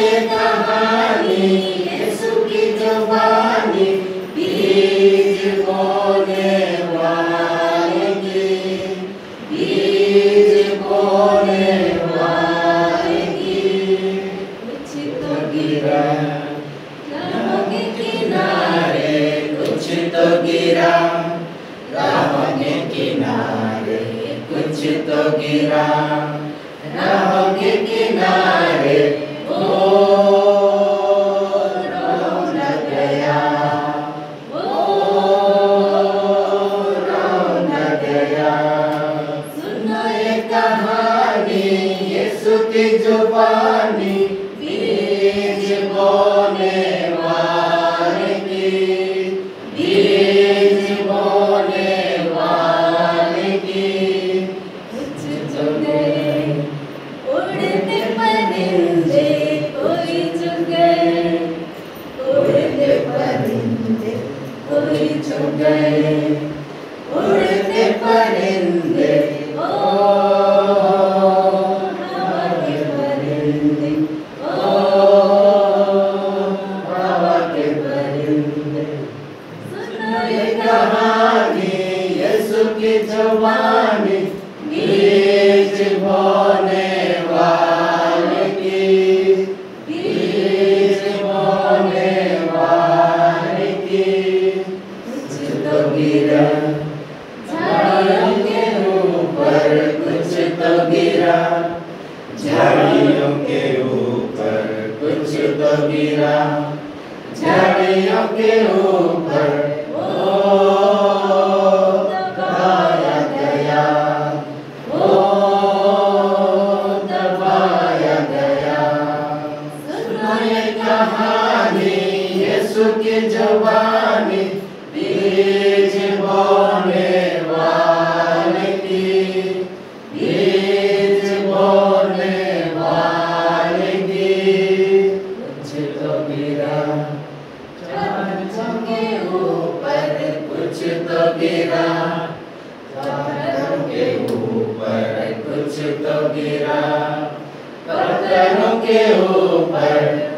ये कहानी यीशु की जुबानी, बीज बोने वाले की, बीज बोने वाले की। कुछ तो गिरा राहों के किनारे, कुछ तो गिरा राहों के किनारे, कुछ तो गिरा राहों के किनारे। वो रौनक गया, वो रौनक गया। सुनो ये कहानी यीशु की जुबानी, बीज बोने वाले की, बीज बोने वाले की। कुछ तो गए उड़ते परिंदे, कोई चुग गए उड़ते परिंदे, कोई चुग गए उड़ते परिंदे। ओ हवा के परिंदे, ओ हवा के परिंदे। सुनो ये कहानी यीशु की जुबानी, बीज बोने वाले की, बीज बोने वाले की। कुछ तो गिरा झाड़ियों के ऊपर, कुछ तो गिरा झाड़ियों के ऊपर, कुछ तो गिरा झाड़ियों के ऊपर। ओ दबाया गया, ओ दबाया गया। सुनो ये कहानी यीशु की जुबानी, बीज बोने वाले की, बीज बोने वाले की। कुछ तो गिरा झाड़ियों के ऊपर, कुछ तो गिरा झाड़ियों के ऊपर, कुछ तो गिरा पत्थरों के ऊपर।